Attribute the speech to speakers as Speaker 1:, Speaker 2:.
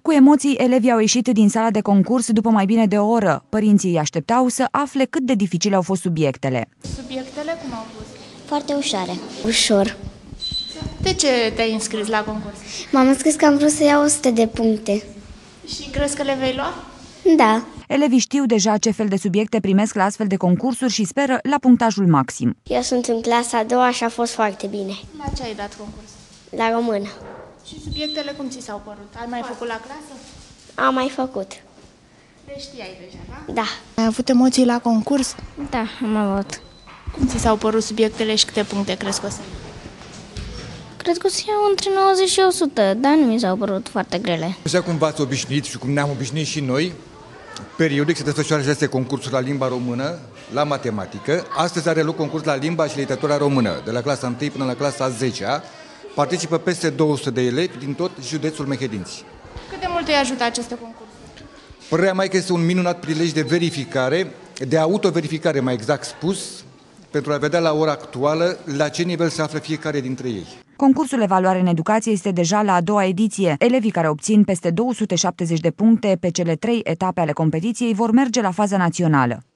Speaker 1: Cu emoții, elevii au ieșit din sala de concurs după mai bine de o oră. Părinții îi așteptau să afle cât de dificile au fost subiectele.
Speaker 2: Subiectele cum au fost?
Speaker 3: Foarte ușoare. Ușor.
Speaker 2: De ce te-ai înscris la concurs?
Speaker 3: M-am înscris că am vrut să iau 100 de puncte.
Speaker 2: Și crezi că le vei lua?
Speaker 3: Da.
Speaker 1: Elevii știu deja ce fel de subiecte primesc la astfel de concursuri și speră la punctajul maxim.
Speaker 3: Eu sunt în clasa a doua și a fost foarte bine.
Speaker 2: La ce ai dat concurs?
Speaker 3: La română.
Speaker 2: Și subiectele cum ți s-au părut? Ai mai făcut la clasă?
Speaker 3: Am mai făcut.
Speaker 2: Le știai deja, da?
Speaker 3: Da.
Speaker 2: Ai avut emoții la concurs?
Speaker 3: Da, am avut.
Speaker 2: Cum ți s-au părut subiectele și câte puncte crezi că o să iei?
Speaker 3: Cred că o să iau între 90 și 100, dar nu mi s-au părut foarte grele.
Speaker 4: Așa cum v-ați obișnuit și cum ne-am obișnuit și noi, periodic se desfășoară aceste concursuri la limba română, la matematică. Astăzi are loc concurs la limba și literatura română, de la clasa 1 până la clasa 10-a. Participă peste 200 de elevi din tot județul Mehedinți.
Speaker 2: Cât de mult îi ajută aceste concursuri?
Speaker 4: Părerea mea că este un minunat prilej de verificare, de autoverificare mai exact spus, pentru a vedea la ora actuală la ce nivel se află fiecare dintre ei.
Speaker 1: Concursul Evaluare în Educație este deja la a doua ediție. Elevii care obțin peste 270 de puncte pe cele 3 etape ale competiției vor merge la faza națională.